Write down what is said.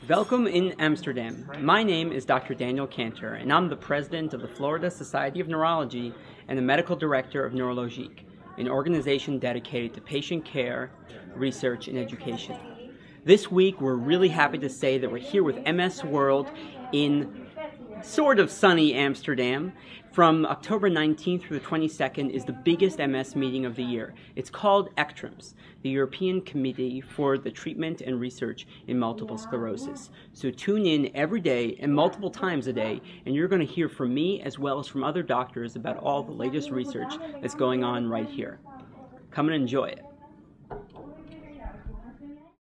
Welcome in Amsterdam. My name is Dr. Daniel Kantor, and I'm the president of the Florida Society of Neurology and the medical director of Neurologique, an organization dedicated to patient care, research, and education. This week, we're really happy to say that we're here with MS World in sort of sunny Amsterdam. From October 19th through the 22nd is the biggest MS meeting of the year. It's called ECTRIMS, the European Committee for the Treatment and Research in Multiple Sclerosis. So tune in every day and multiple times a day, and you're going to hear from me as well as from other doctors about all the latest research that's going on right here. Come and enjoy it.